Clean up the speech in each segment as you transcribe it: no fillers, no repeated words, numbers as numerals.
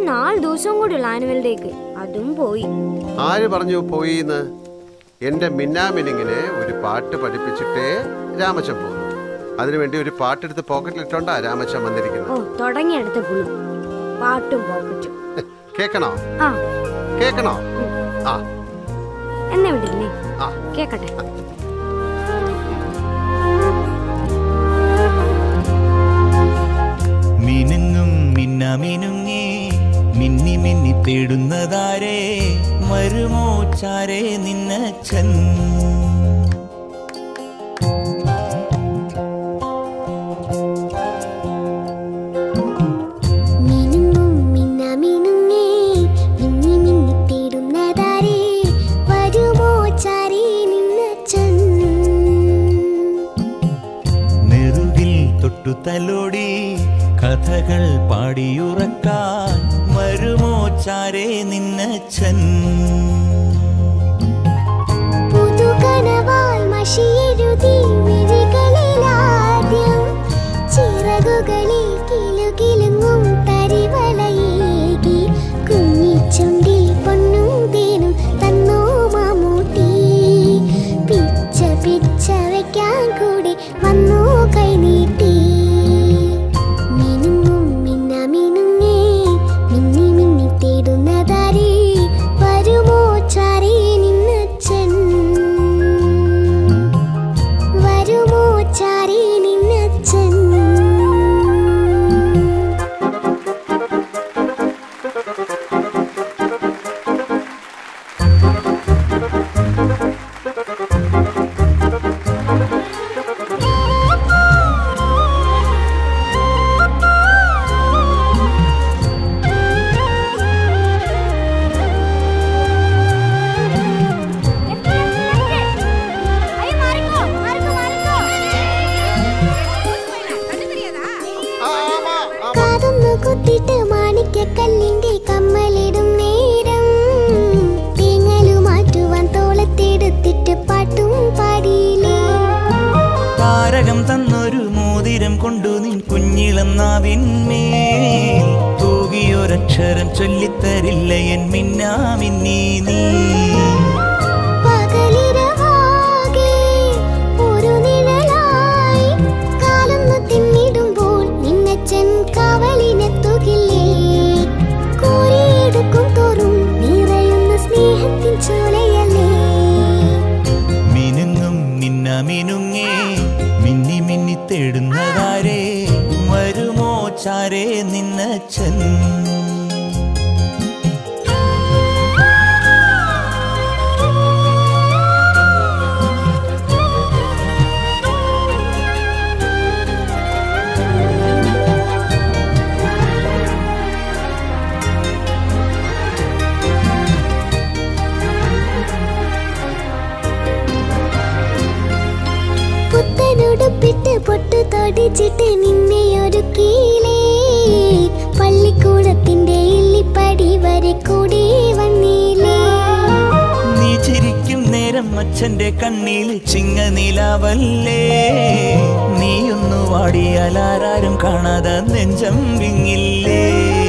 4 ദിവസം കൂടിയുള്ള ആനുവൽ ഡേക്ക്. അതും പോയി. ആര് പറഞ്ഞു പോയിന്ന്? എന്റെ മിന്നാമിനിങ്ങിനെ ഒരു പാട്ട് പഠിപ്പിച്ചിട്ടേ രാമച്ചൻ പോകുന്നു. അതിനുവേണ്ടി ഒരു പാട്ടെടുത്ത് പോക്കറ്റിലിട്ടോണ്ടാ രാമച്ചൻ വന്നിരിക്കുന്നത്. ഓ, തുടങ്ങിയെടുത്ത പുളു. പാട്ടും പോക്കറ്റും. കേക്കണോ? ആ കേക്കണോ? ആ എന്നെ വിടില്ലേ? ആ കേക്കട്ടെ. മിനുങ്ങും മിന്നമിനുങ്ങി മിന്നി മിന്നി തേടുന്നതാരേ വരുമോ ചാരേ നിന്നച്ഛൻ. നെറുകിൽ തൊട്ടു തലോടി കഥകൾ പാടിയുറക്കാൻ വരുമോ ചാരേ നിന്നച്ഛൻ. പുതുകനവാൽ മഷിയെഴുതി വിഴികളിലാദ്യം ചിറകുകളിൽ കിലുകിലുങ്ങും തരിവളയേകി കുഞ്ഞിച്ചുണ്ടിൽ പൊന്നും തേനും തന്നോ മാമൂട്ടി. പിച്ച പിച്ച വയ്ക്കാൻ കൂടി വന്നോ കൈനീട്ടി. മിനുങ്ങും മിന്നമിനുങ്ങേ മിന്നി മിന്നി തേടുന്നതാരേ വരുമോ ചാരേ നിന്നച്ഛൻ. വരുമോ ചാരേ നിന്നച്ഛൻ. കുത്തിട്ട് മാണിക്കക്കല്ലിന്റെ കമ്മലിടും നേരം തേങ്ങലു മാറ്റുവാൻ തോളത്തെടുത്തിട്ട് പാട്ടും പാടിയില്ലേ. താരകം തന്നൊരു മോതിരം കൊണ്ടു നിൻ കുഞ്ഞിളം നാവിന്മേൽ തൂകിയൊരക്ഷരം ചൊല്ലിത്തരില്ല എൻ മിന്നാമിന്നി നീ. പകലിരവാകെ ഒരു നിഴലായി കാലൊന്നു തിന്നിടുമ്പോൾ നിന്നച്ഛൻ കാവലിനെത്തുകില്ലേ. കോരിയെടുക്കും തോറും നിറയുന്ന സ്നേഹത്തിൻ ചോലയല്ലേ. മിനുങ്ങും മിന്നമിനുങ്ങേ മിന്നി മിന്നി തേടുന്നതാരേ വരുമോ ചാരേ നിന്നച്ഛൻ. പുത്തനുടുപ്പിട്ട് പൊട്ടു തൊടിച്ചിട്ട് നിന്നെ ഒരുക്കിയില്ലേ. പള്ളിക്കൂടത്തിന്റെ ഇല്ലിപ്പടി വരെ കൂടെ വന്നില്ലേ. നീ ചിരിക്കും നേരം അച്ഛന്റെ കണ്ണിൽ ചിങ്ങനിലാവല്ലേ. നീയൊന്നു വാടിയാലാരും കാണാതെ നെഞ്ചം വിങ്ങില്ലേ.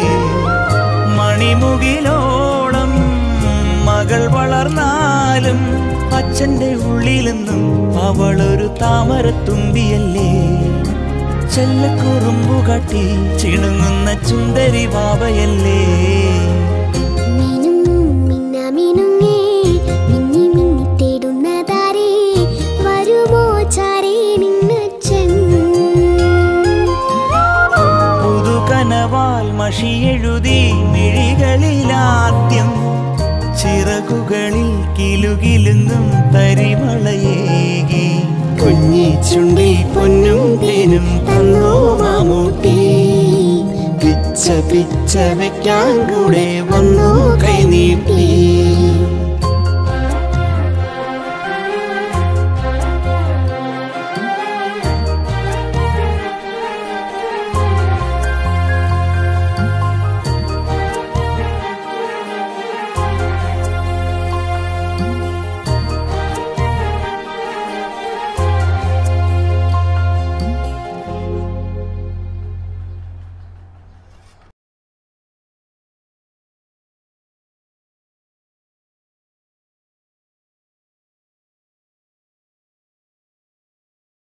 മണിമുകിലോളം മകൾ വളർന്നാലും അച്ഛന്റെ ഉള്ളിലെന്നും അവളൊരു താമരത്തുമ്പിയല്ലേ. ചെല്ലക്കുറുമ്പു കാട്ടി ചിണുങ്ങുന്ന ചുന്ദരി വാവയല്ലേ. മിനുങ്ങും മിന്നമിനുങ്ങേ മിന്നി മിന്നി തേടുന്നതാരേ വരുമോ ചാരേ നിന്നച്ഛൻ. പുതുകനവാൽ മഷിയെഴുതി മിഴികളിലാദ്യം ചിറകുകളിൽ കിലുകിലുങ്ങും തരിമളയേകി കുഞ്ഞിച്ചുണ്ടിൽ പൊന്നും തേനും തന്നോ മാമൂട്ടി. പിച്ച പിച്ച വയ്ക്കാൻ കൂടെ വന്നോ കൈനീട്ടി.